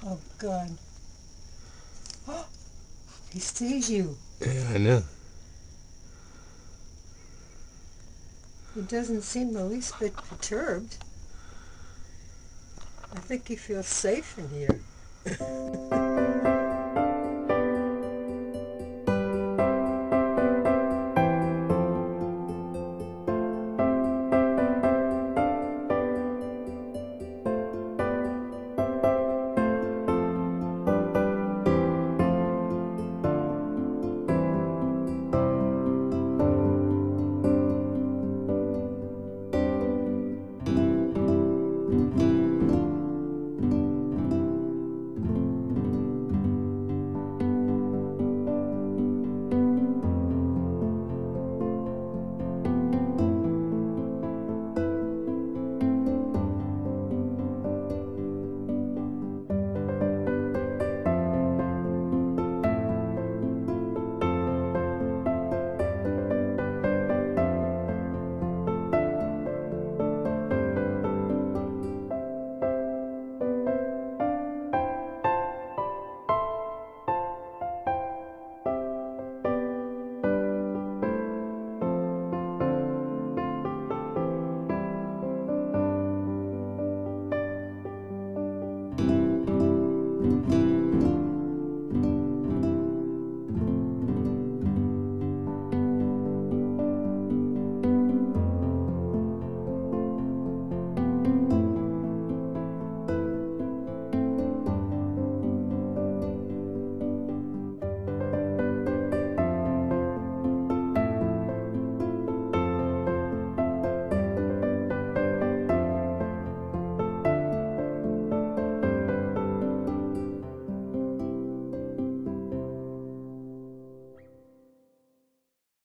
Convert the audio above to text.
Oh, God. Oh, he sees you. Yeah, I know. He doesn't seem the least bit perturbed. I think he feels safe in here.